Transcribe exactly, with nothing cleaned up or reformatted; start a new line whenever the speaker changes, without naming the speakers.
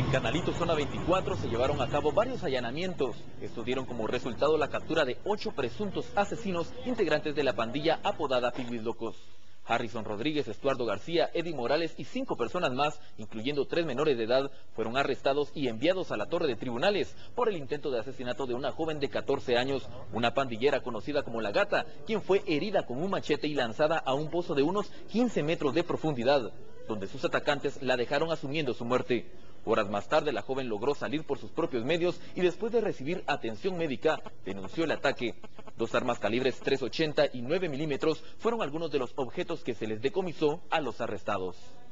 En Canalito, zona veinticuatro, se llevaron a cabo varios allanamientos. Estos dieron como resultado la captura de ocho presuntos asesinos integrantes de la pandilla apodada Pibis Locos. Harrison Rodríguez, Estuardo García, Eddie Morales y cinco personas más, incluyendo tres menores de edad, fueron arrestados y enviados a la torre de tribunales por el intento de asesinato de una joven de catorce años, una pandillera conocida como La Gata, quien fue herida con un machete y lanzada a un pozo de unos quince metros de profundidad, donde sus atacantes la dejaron asumiendo su muerte. Horas más tarde, la joven logró salir por sus propios medios y después de recibir atención médica, denunció el ataque. Dos armas calibres tres ochenta y nueve milímetros fueron algunos de los objetos que se les decomisó a los arrestados.